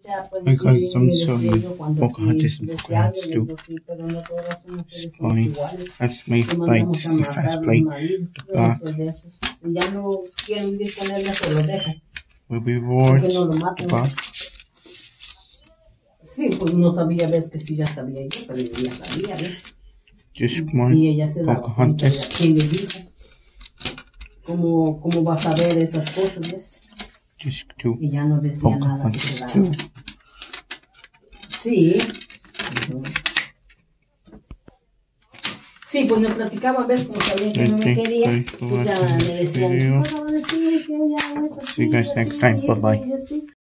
We got some pocahontas and pocahontas too. Going. That's my plate. This is the first plate. The back will be roared. The back. Sí, pues no sabía, ves que sí ya sabía yo, pero yo ya sabía, ves. Just one pocahontas. ¿Quién le dijo? ¿Cómo vas a ver esas cosas, ves? Just two. Y ya no decía nada. Sí. Sí, pues me platicaban, ves, como sabían que no me quería, pues ya me decían, See you guys next time. Bye bye.